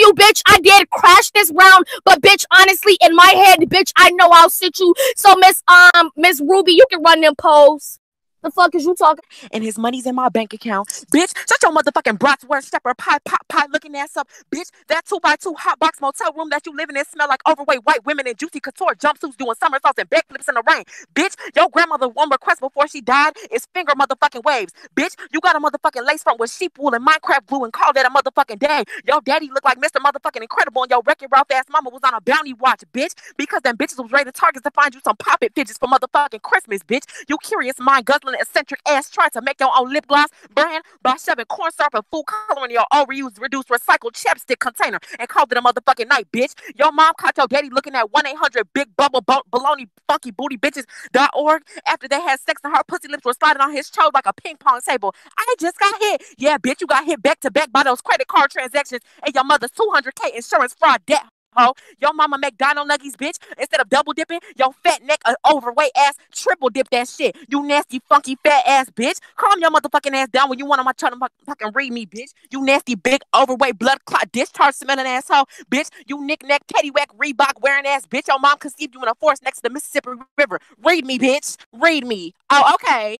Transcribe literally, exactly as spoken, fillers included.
you, bitch. I did crash this round, but bitch, honestly, in my head, bitch, I know I'll sit you. So Miss um Miss Ruby, you can run them polls. The fuck is you talking? And his money's in my bank account. Bitch, shut your motherfucking bratwurst shepherd pie pie pie looking ass up. Bitch, that two by two hot box motel room that you live in smell like overweight white women in juicy couture jumpsuits doing somersaults and backflips in the rain. Bitch, your grandmother one request before she died is finger motherfucking waves. Bitch, you got a motherfucking lace front with sheep wool and Minecraft glue and call that a motherfucking day. Your daddy looked like Mister Motherfucking Incredible and your Wreck-It Ralph ass mama was on a bounty watch, bitch. Because them bitches was ready to target to find you some pop-it fidgets for motherfucking Christmas, bitch. You curious mind guzzling eccentric ass try to make your own lip gloss brand by shoving corn syrup and food coloring in your old reused reduced recycled chapstick container and called it a motherfucking night, bitch. Your mom caught your daddy looking at one eight hundred big bubble bo- baloney funky booty bitches dot org after they had sex and her pussy lips were sliding on his toe like a ping pong table. I just got hit. Yeah, bitch, you got hit back to back by those credit card transactions and your mother's two hundred K insurance fraud debt. Ho. Your mama make dino nuggies, bitch. Instead of double dipping, your fat neck, uh, overweight ass, triple dip that shit. You nasty, funky, fat ass, bitch. Calm your motherfucking ass down when you want to try to fucking read me, bitch. You nasty, big, overweight, blood clot, discharge smelling asshole, bitch. You knick-knack, teddy-whack, Reebok wearing ass, bitch. Your mom conceived you in a forest next to the Mississippi River. Read me, bitch. Read me. Oh, okay.